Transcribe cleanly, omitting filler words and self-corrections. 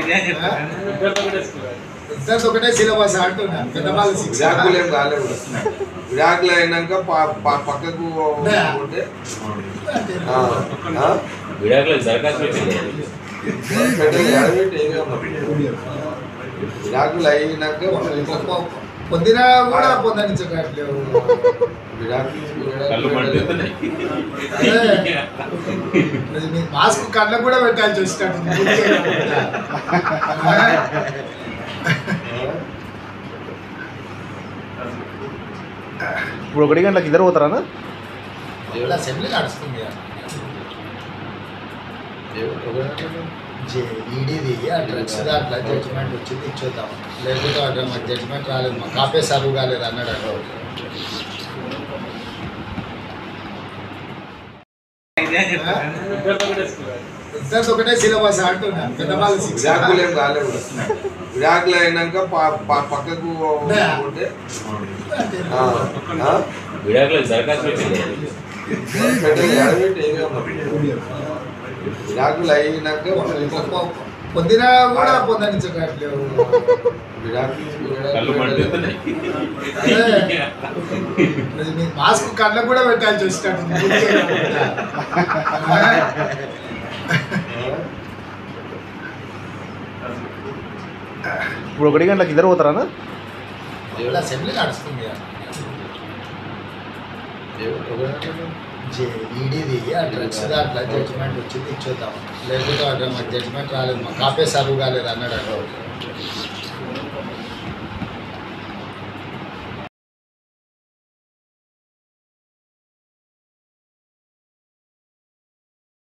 ఇద్దరు ఒకటే సిలబస్ అంటున్నాను పెద్దవాళ్ళు విడాకులు ఏం కాలేవు. విడాకులు అయినాక పక్కకు పోతే విడాకులు దరఖాస్తు పెట్టింది. విడాకులు అయినాక పొద్దున కూడా పొందనించట్లేవు. మాస్క్ కళ్ళకు కూడా పెట్టాల్సి వచ్చినట్టు. ఇప్పుడు 1 గంటలకు ఇద్దరు పోతారా? అసెంబ్లీ నడుస్తుంది ఈడీది ఆ డ్రగ్స్ దాంట్లో జడ్జిమెంట్ వచ్చింది ఇచ్చేద్దాం, లేకపోతే అక్కడ మాకు జడ్జిమెంట్ రాలేదు, మా కాపే సర్వ్ కాలేదు అన్నాడు. ఇద్దరు ఒకటే సిలబస్ అంటున్నాను పెద్దవాళ్ళు విడాకులు ఏం కాలేవు. విడాకులు అయినాక పక్కకు పోతే విడాకులు దరఖాస్తు పెట్టింది. విడాకులు అయినాక పొద్దున కూడా పొందనించట్లేవు. మాస్క్ కళ్ళకు కూడా పెట్టాల్సి వచ్చినట్టు. ఇప్పుడు 1 గంటలకు ఇద్దరు పోతారా? అసెంబ్లీ నడుస్తుంది ఈడీది ఆ డ్రగ్స్ దాంట్లో జడ్జిమెంట్ వచ్చింది ఇచ్చేద్దాం, లేకపోతే అక్కడ మాకు జడ్జిమెంట్ రాలేదు, మా కాపే సర్వ్ కాలేదు అన్నాడు.